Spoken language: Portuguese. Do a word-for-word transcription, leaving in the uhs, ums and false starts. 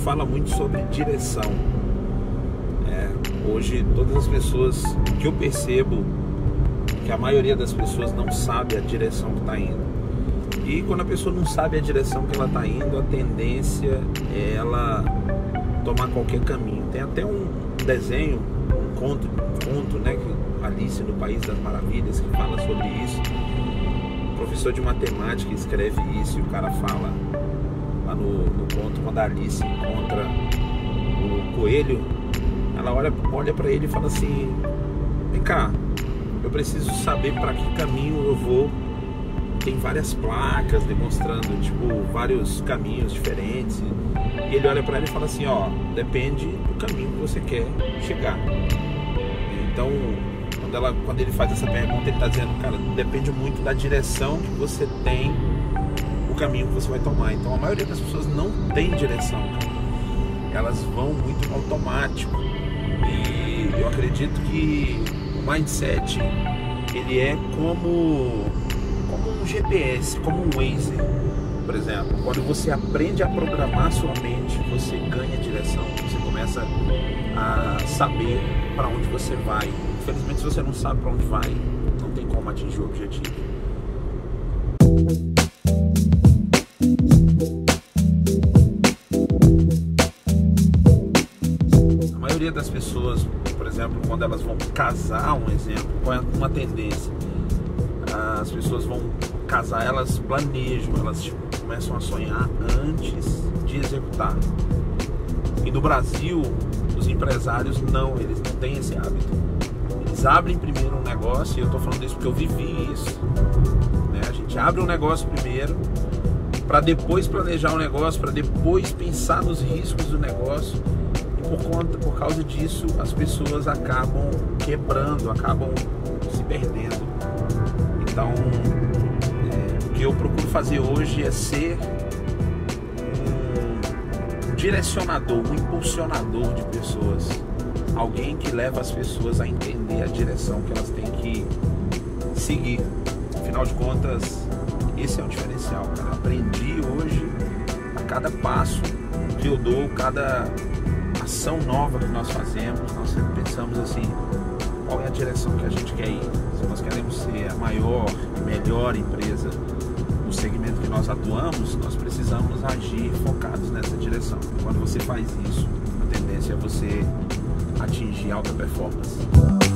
fala muito sobre direção. É, hoje todas as pessoas que eu percebo que a maioria das pessoas não sabe a direção que está indo. E quando a pessoa não sabe a direção que ela está indo, a tendência é ela tomar qualquer caminho. Tem até um desenho, um conto, um conto, né, que Alice no País das Maravilhas, que fala sobre isso. O professor de matemática escreve isso e o cara fala lá no, no conto, quando a Alice encontra o coelho, ela olha, olha para ele e fala assim: vem cá, eu preciso saber para que caminho eu vou. Tem várias placas demonstrando, tipo, vários caminhos diferentes. E ele olha para ela e fala assim: ó, depende do caminho que você quer chegar. Então, quando, ela, quando ele faz essa pergunta, ele está dizendo: cara, depende muito da direção que você tem, o caminho que você vai tomar. Então, a maioria das pessoas não tem direção, elas vão muito no automático. E eu acredito que o mindset, ele é como, como um G P S, como um Waze. Por exemplo, quando você aprende a programar sua mente, você ganha direção, você começa a saber para onde você vai. Infelizmente, se você não sabe para onde vai, não tem como atingir o objetivo. A maioria das pessoas, por exemplo, quando elas vão casar, um exemplo, qual é uma tendência? As pessoas vão casar, elas planejam, elas tipo, começam a sonhar antes de executar. E no Brasil, os empresários não, eles não têm esse hábito. Eles abrem primeiro um negócio, e eu estou falando isso porque eu vivi isso, né? A gente abre um negócio primeiro, para depois planejar o negócio, para depois pensar nos riscos do negócio. E por conta, por causa disso, as pessoas acabam quebrando, acabam se perdendo. Então, é, o que eu procuro fazer hoje é ser um direcionador, um impulsionador de pessoas. Alguém que leva as pessoas a entender a direção que elas têm que seguir. Afinal de contas, esse é o diferencial, cara. Aprendi hoje, a cada passo que eu dou, cada ação nova que nós fazemos, nós sempre pensamos assim: qual é a direção que a gente quer ir? Se nós queremos ser a maior e melhor empresa no segmento que nós atuamos, nós precisamos agir focados nessa direção. Quando você faz isso, a tendência é você atingir alta performance.